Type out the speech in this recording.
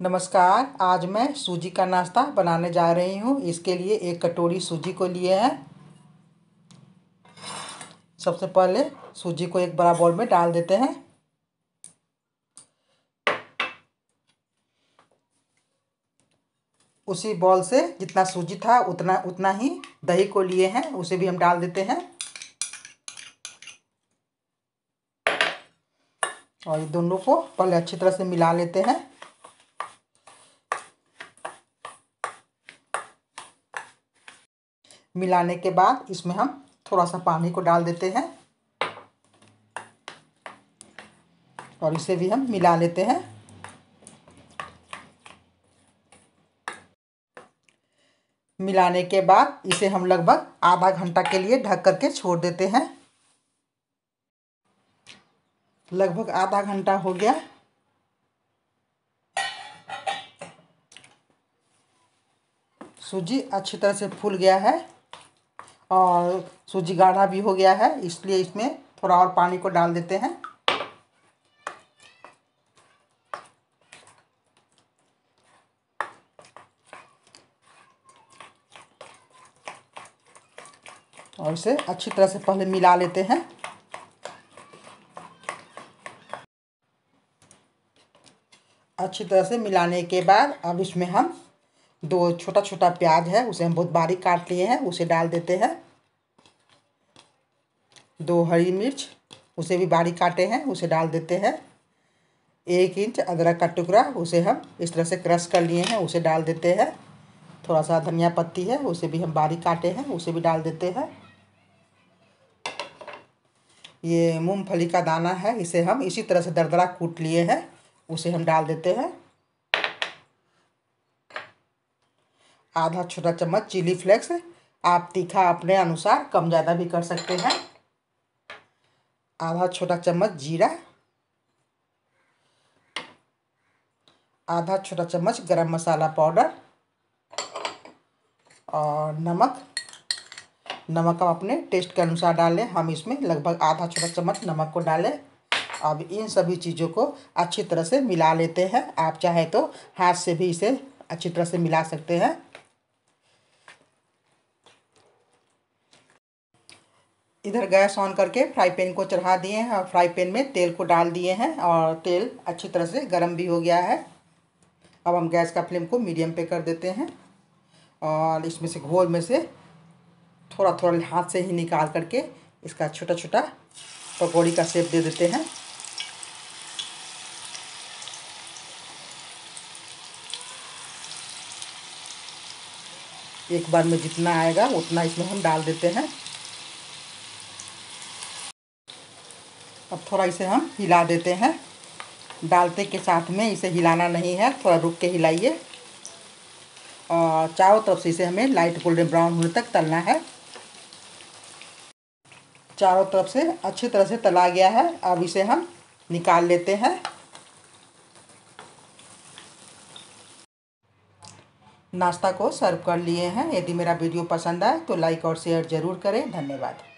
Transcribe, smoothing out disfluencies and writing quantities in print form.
नमस्कार। आज मैं सूजी का नाश्ता बनाने जा रही हूँ। इसके लिए एक कटोरी सूजी को लिए हैं। सबसे पहले सूजी को एक बड़ा बाउल में डाल देते हैं। उसी बाउल से जितना सूजी था उतना ही दही को लिए हैं, उसे भी हम डाल देते हैं। और ये दोनों को पहले अच्छी तरह से मिला लेते हैं। मिलाने के बाद इसमें हम थोड़ा सा पानी को डाल देते हैं और इसे भी हम मिला लेते हैं। मिलाने के बाद इसे हम लगभग आधा घंटा के लिए ढक करके छोड़ देते हैं। लगभग आधा घंटा हो गया। सूजी अच्छी तरह से फूल गया है और सूजी गाढ़ा भी हो गया है, इसलिए इसमें थोड़ा और पानी को डाल देते हैं। और इसे अच्छी तरह से पहले मिला लेते हैं। अच्छी तरह से मिलाने के बाद अब इसमें हम दो छोटा छोटा प्याज है, उसे हम बहुत बारीक काट लिए हैं, उसे डाल देते हैं। दो हरी मिर्च, उसे भी बारीक काटे हैं, उसे डाल देते हैं। 1 इंच अदरक का टुकड़ा, उसे हम इस तरह से क्रश कर लिए हैं, उसे डाल देते हैं। थोड़ा सा धनिया पत्ती है, उसे भी हम बारीक काटे हैं, उसे भी डाल देते हैं। ये मूंगफली का दाना है, इसे हम इसी तरह से दरदरा कूट लिए हैं, उसे हम डाल देते हैं। आधा छोटा चम्मच चिली फ्लेक्स, आप तीखा अपने अनुसार कम ज़्यादा भी कर सकते हैं। आधा छोटा चम्मच जीरा, आधा छोटा चम्मच गरम मसाला पाउडर और नमक हम अपने टेस्ट के अनुसार डालें। हम इसमें लगभग आधा छोटा चम्मच नमक को डालें। अब इन सभी चीज़ों को अच्छी तरह से मिला लेते हैं। आप चाहे तो हाथ से भी इसे अच्छी तरह से मिला सकते हैं। इधर गैस ऑन करके फ्राई पैन को चढ़ा दिए हैं और फ्राई पैन में तेल को डाल दिए हैं और तेल अच्छी तरह से गर्म भी हो गया है। अब हम गैस का फ्लेम को मीडियम पे कर देते हैं और इसमें से घोल में से थोड़ा थोड़ा हाथ से ही निकाल करके इसका छोटा छोटा पकौड़ी का शेप दे देते हैं। एक बार में जितना आएगा उतना इसमें हम डाल देते हैं। अब थोड़ा इसे हम हिला देते हैं। डालते के साथ में इसे हिलाना नहीं है, थोड़ा रुक के हिलाइए और चारों तरफ से इसे हमें लाइट गोल्डन ब्राउन होने तक तलना है। चारों तरफ से अच्छी तरह से तला गया है। अब इसे हम निकाल लेते हैं। नाश्ता को सर्व कर लिए हैं। यदि मेरा वीडियो पसंद आए तो लाइक और शेयर ज़रूर करें। धन्यवाद।